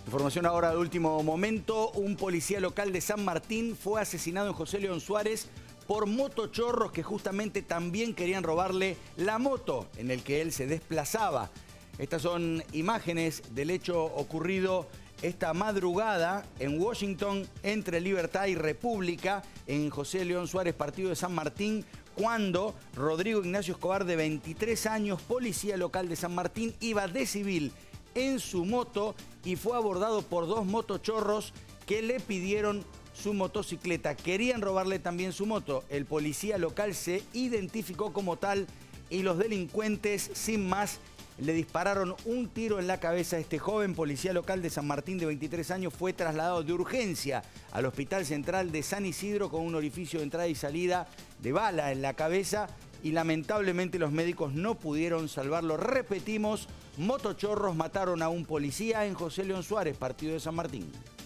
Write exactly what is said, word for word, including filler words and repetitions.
Información ahora de último momento. Un policía local de San Martín fue asesinado en José León Suárez por motochorros que justamente también querían robarle la moto en el que él se desplazaba. Estas son imágenes del hecho ocurrido esta madrugada en Washington, entre Libertad y República, en José León Suárez, partido de San Martín, cuando Rodrigo Ignacio Escobar, de veintitrés años, policía local de San Martín, iba de civil en su moto y fue abordado por dos motochorros que le pidieron su motocicleta. Querían robarle también su moto. El policía local se identificó como tal y los delincuentes, sin más, le dispararon un tiro en la cabeza. Este joven policía local de San Martín de veintitrés años fue trasladado de urgencia al Hospital Central de San Isidro con un orificio de entrada y salida de bala en la cabeza y lamentablemente los médicos no pudieron salvarlo. Repetimos, motochorros mataron a un policía en José León Suárez, partido de San Martín.